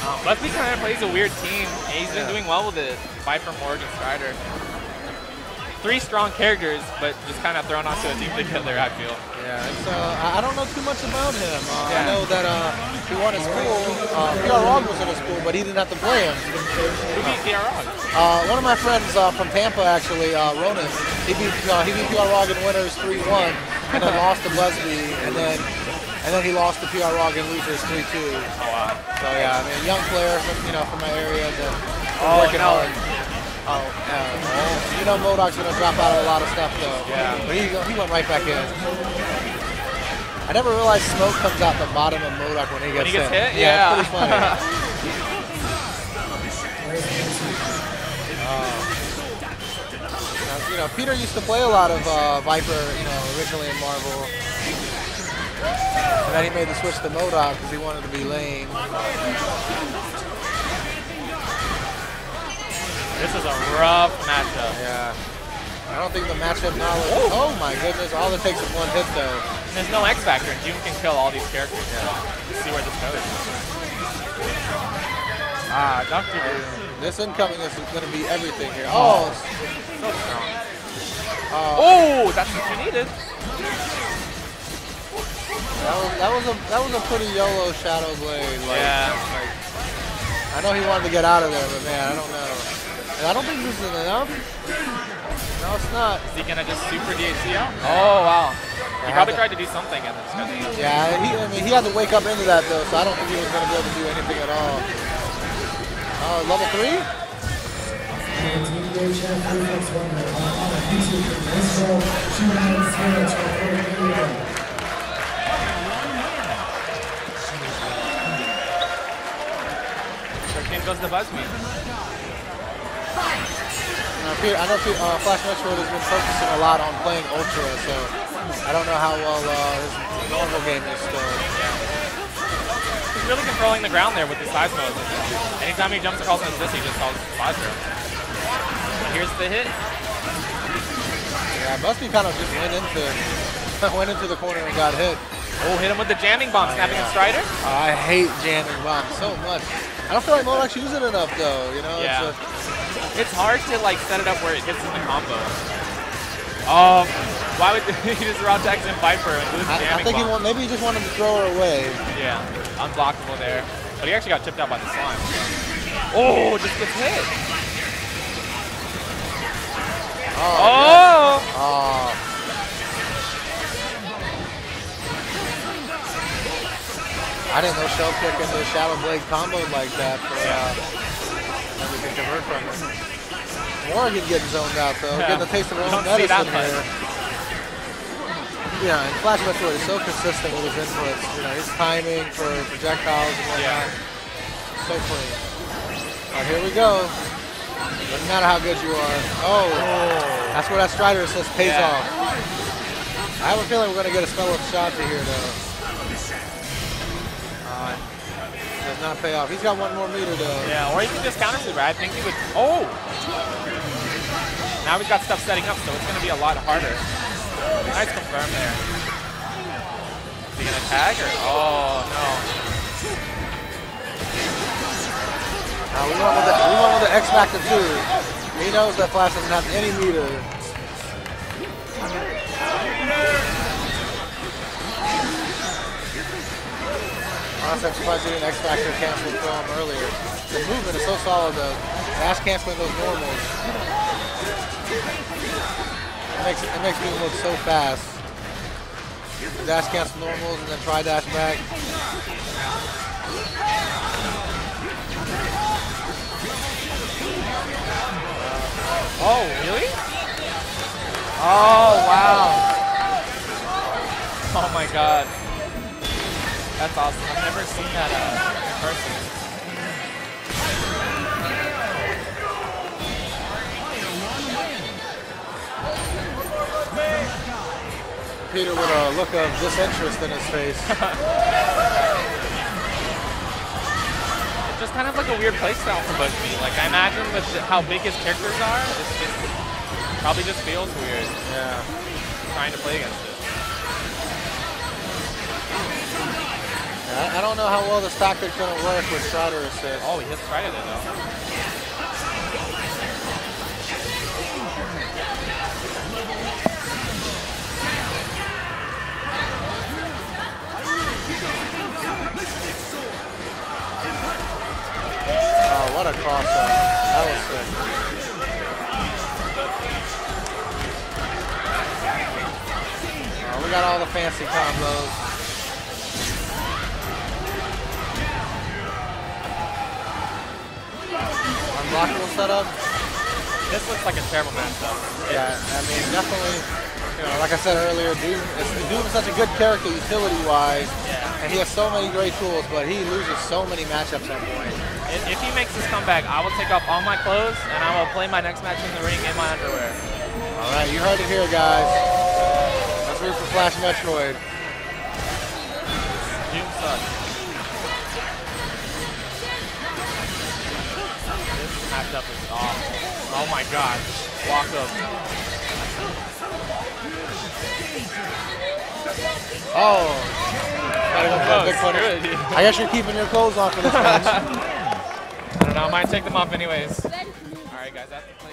Busby kind of plays a weird team. He's been doing well with it. Viper, Morgan, Strider. 3 strong characters, but just kind of thrown onto a team together, I feel. Yeah, it's, I don't know too much about him. I know that he won his pool. PR Rog was in his pool, but he didn't have to play him. Who beat PR Rog? One of my friends from Tampa, actually, Ronan. He beat PR Rog in winners 3-1, and then lost to Busby, and then he lost to PR Rog in losers 3-2. Oh wow! So yeah, I mean, young player from my area that working hard. You know Modoc's gonna drop out of a lot of stuff though. Yeah. But he went right back in. I never realized smoke comes out the bottom of Modoc when he gets hit. Yeah, it's pretty funny. Peter used to play a lot of Viper, originally in Marvel. And then he made the switch to Modoc because he wanted to be lane. This is a rough matchup. Yeah. I don't think the matchup knowledge. Oh my goodness, all it takes is one hit though. And there's no X Factor, and June can kill all these characters. Yeah. Let's see where this goes. Dr. Doom. This incoming is going to be everything here. Oh, so strong. Oh, that's what you needed. That was a pretty YOLO Shadow Blade. Yeah. I know he wanted to get out of there, but man, I don't know. And I don't think this is enough. No, it's not. Is he gonna just super DHC out? Oh wow. He probably tried to do something and then just got DHC. Yeah, he had to wake up into that though, so I don't think he was gonna be able to do anything at all. Oh, level 3? Game goes to Busby. I know Flash Metroid has been focusing a lot on playing Ultra, so I don't know how well his normal game is still. He's really controlling the ground there with the size mode. Anytime he jumps across an assist, he just calls Visor. Here's the hit. Yeah, Busby kind of just went into the corner and got hit. Oh, hit him with the jamming bomb, snapping a Strider. I hate jamming bombs so much. I don't feel like Modoc's using it enough though, Yeah. It's hard to set it up where it hits in the combo. Why would he just raw tags in Viper and lose jamming I think bomb? maybe he just wanted to throw her away. Yeah, unblockable there. But he actually got chipped out by the slime. Oh, just gets hit. Oh! I didn't know Shell Kick and the Shadow Blade comboed like that for that we can convert from it. Morgan getting zoned out though, getting a taste of her own medicine here. Yeah, and Flash Metroid is so consistent with his inputs. His timing for projectiles and whatnot. So clean. Alright, here we go. Doesn't matter how good you are. Oh, that's where that Strider assist pays off. I have a feeling we're going to get a spell of Shanti here though. Does not pay off. He's got one more meter though. Yeah, or he can just counter super. I think he would. Oh! Now we've got stuff setting up, so it's going to be a lot harder. Nice confirm there. Is he going to tag or? Oh, no. We went with the X Factor too. He knows that Flash doesn't have any meter. Honestly, I'm surprised he didn't X Factor cancel from him earlier. The movement is so solid though. Dash canceling those normals. It makes me look so fast. The dash cancel normals and then try dash back. Oh, really? Oh, wow. Oh my god. That's awesome. I've never seen that in person. Peter with a look of disinterest in his face. It's just kind of like a weird playstyle for Busby. I imagine with how big his characters are, it probably just feels weird. Yeah. Trying to play against it. I I don't know how well this tactic's going to work with Strider assist. Oh, he hit Strider there, though. Oh, what a crossover. That was sick. Oh, we got all the fancy combos. Unblockable setup. This looks like a terrible matchup. Yeah, I mean, definitely, you know, like I said earlier, Doom is such a good character utility-wise, and he has so many great tools, but he loses so many matchups at point. If he makes this comeback, I will take off all my clothes, and I will play my next match in the ring in my underwear. All right, you heard it here, guys. Let's root for Flash Metroid. Doom sucks. Matchup is awful. Oh my god. Walk up. Oh. Gotta go for a big punish. I guess you're keeping your clothes on for this match. I don't know. I might take them off anyways. Alright guys, after playing